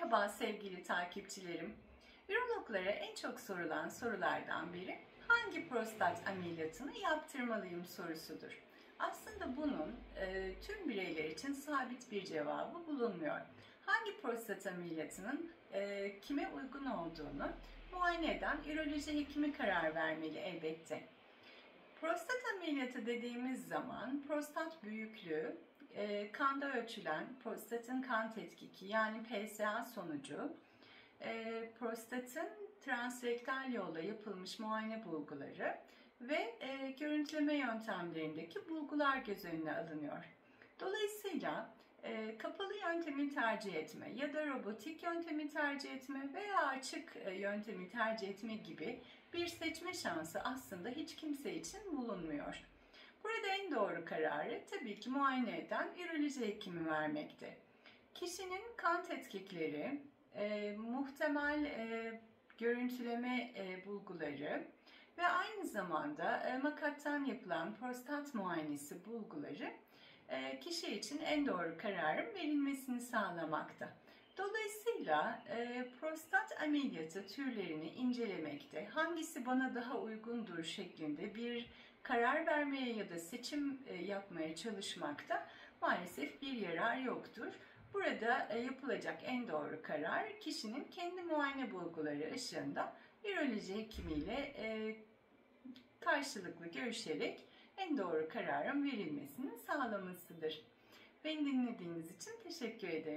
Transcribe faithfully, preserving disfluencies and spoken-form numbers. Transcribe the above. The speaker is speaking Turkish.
Merhaba sevgili takipçilerim. Ürologlara en çok sorulan sorulardan biri hangi prostat ameliyatını yaptırmalıyım sorusudur. Aslında bunun e, tüm bireyler için sabit bir cevabı bulunmuyor. Hangi prostat ameliyatının e, kime uygun olduğunu muayene eden üroloji hekimi karar vermeli elbette. Prostat ameliyatı dediğimiz zaman prostat büyüklüğü, e, kanda ölçülen prostatın kan tetkiki yani P S A sonucu, e, prostatın transrektal yolla yapılmış muayene bulguları ve e, görüntüleme yöntemlerindeki bulgular göz önüne alınıyor. Dolayısıyla e, kapalı yöntemi tercih etme ya da robotik yöntemi tercih etme veya açık e, yöntemi tercih etme gibi bir seçme şansı aslında hiç kimse için bulunmuyor. Burada en doğru kararı tabii ki muayene eden üroloji hekimi vermekte. Kişinin kan tetkikleri, e, muhtemel e, görüntüleme e, bulguları ve aynı zamanda e, makattan yapılan prostat muayenesi bulguları e, kişi için en doğru kararın verilmesini sağlamakta. Dolayısıyla e, prostat ameliyatı türlerini incelemekte, hangisi bana daha uygundur şeklinde bir karar vermeye ya da seçim e, yapmaya çalışmakta maalesef bir yarar yoktur. Burada e, yapılacak en doğru karar kişinin kendi muayene bulguları ışığında üroloji hekimiyle e, karşılıklı görüşerek en doğru kararın verilmesini sağlamasıdır. Beni dinlediğiniz için teşekkür ederim.